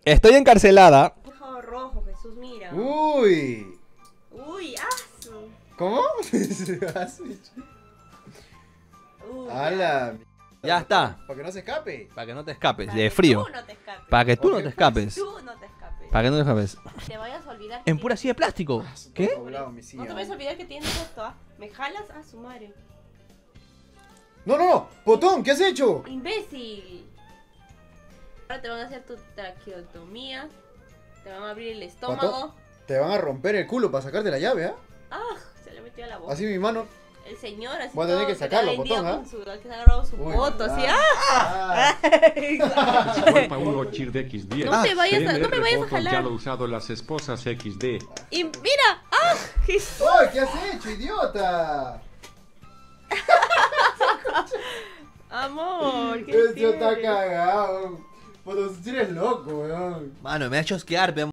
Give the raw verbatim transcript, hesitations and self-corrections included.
Estoy encarcelada. Ojo rojo, Jesús, mira. Uy. Uy, asu. ¿Cómo? Uy, ¡Hala! Ya está. Para que no se escape. Para que no te escapes, Para de que frío. Tú no te escapes. Para que tú no Ok, te escapes. Tú no te escapes. Para que no te escapes. Te vayas a olvidar. que En pura tienes- silla de plástico. ¿Qué? Doblado, mi silla. No te vayas a olvidar que tienes esto, ¿ah? ¿Me jalas? A su madre. No, no, no. Potón, ¿qué has hecho? ¡Imbécil! Ahora te van a hacer tu traqueotomía. Te van a abrir el estómago. Te van a romper el culo para sacarte la llave, ¿ah? ¡Ah! Se le metió a la boca. Así mi mano. El señor así Voy a tener todo que sacarlo, vendido botón, ¿ah? con su, que se ha agarrado su Uy, foto, así. ah. ¡Ah! Cuerpa uno Chir de equis diez. No te vayas a- no me vayas a Foto, jalar. Ya lo he usado las esposas equis de. Y mira, ¡ah! Jesús. ¡Ay, qué has hecho, idiota! Amor, ¿qué Este está tienes? cagado. Potón, si eres loco, weón. Mano, me ha hecho asquear,